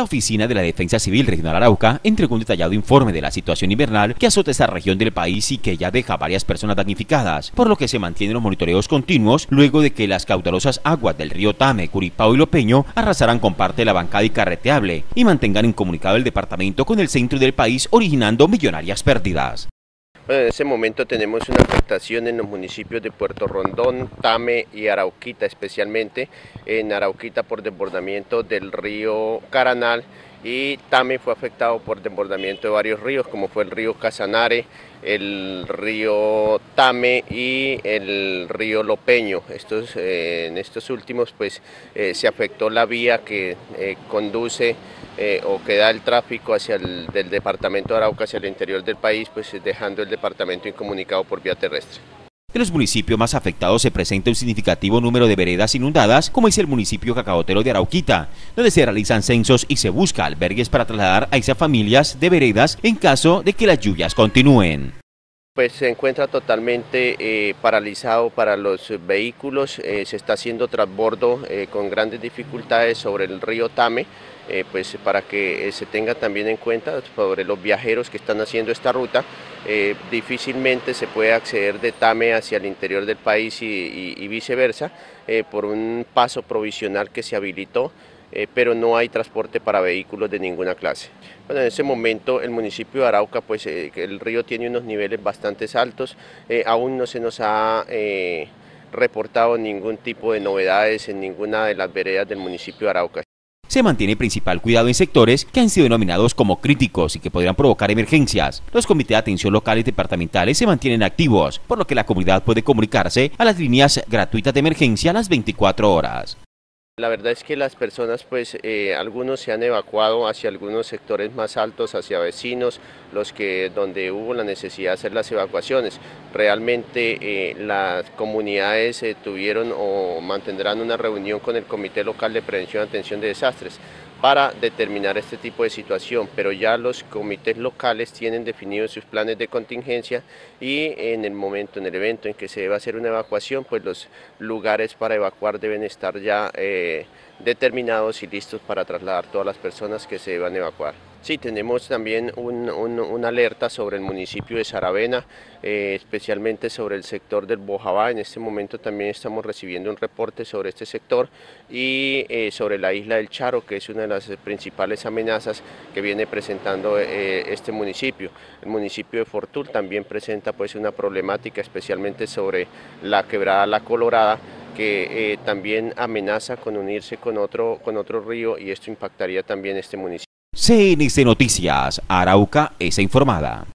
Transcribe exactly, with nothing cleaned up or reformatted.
La Oficina de la Defensa Civil Regional Arauca entregó un detallado informe de la situación invernal que azota esta región del país y que ya deja varias personas damnificadas, por lo que se mantienen los monitoreos continuos luego de que las caudalosas aguas del río Tame, Curipao y Lopeño arrasaran con parte de la bancada y carreteable y mantengan incomunicado el departamento con el centro del país, originando millonarias pérdidas. Bueno, en ese momento tenemos una afectación en los municipios de Puerto Rondón, Tame y Arauquita, especialmente en Arauquita por desbordamiento del río Caranal, y Tame fue afectado por desbordamiento de varios ríos, como fue el río Casanare, el río Tame y el río Lopeño. Estos, eh, en estos últimos pues eh, se afectó la vía que eh, conduce eh, o que da el tráfico hacia el del departamento de Arauca hacia el interior del país, pues dejando el departamento incomunicado por vía terrestre. En los municipios más afectados se presenta un significativo número de veredas inundadas, como es el municipio cacaotero de Arauquita, donde se realizan censos y se busca albergues para trasladar a esas familias de veredas en caso de que las lluvias continúen. Pues se encuentra totalmente eh, paralizado para los vehículos, eh, se está haciendo transbordo eh, con grandes dificultades sobre el río Tame, eh, pues para que eh, se tenga también en cuenta sobre los viajeros que están haciendo esta ruta. Eh, difícilmente se puede acceder de Tame hacia el interior del país y, y, y viceversa eh, por un paso provisional que se habilitó. Eh, pero no hay transporte para vehículos de ninguna clase. Bueno, en ese momento el municipio de Arauca, pues eh, el río tiene unos niveles bastante altos, eh, aún no se nos ha eh, reportado ningún tipo de novedades en ninguna de las veredas del municipio de Arauca. Se mantiene principal cuidado en sectores que han sido denominados como críticos y que podrían provocar emergencias. Los comités de atención locales y departamentales se mantienen activos, por lo que la comunidad puede comunicarse a las líneas gratuitas de emergencia a las veinticuatro horas. La verdad es que las personas, pues eh, algunos se han evacuado hacia algunos sectores más altos, hacia vecinos, los que donde hubo la necesidad de hacer las evacuaciones. Realmente eh, las comunidades eh, tuvieron o mantendrán una reunión con el Comité Local de Prevención y Atención de Desastres para determinar este tipo de situación, pero ya los comités locales tienen definidos sus planes de contingencia y en el momento, en el evento en que se deba hacer una evacuación, pues los lugares para evacuar deben estar ya eh, determinados y listos para trasladar todas las personas que se deban evacuar. Sí, tenemos también un, un, una alerta sobre el municipio de Saravena, eh, especialmente sobre el sector del Bojabá. En este momento también estamos recibiendo un reporte sobre este sector y eh, sobre la isla del Charo, que es una de las principales amenazas que viene presentando eh, este municipio. El municipio de Fortul también presenta pues una problemática, especialmente sobre la quebrada La Colorada, que eh, también amenaza con unirse con otro, con otro río, y esto impactaría también este municipio. C N C Noticias, Arauca es informada.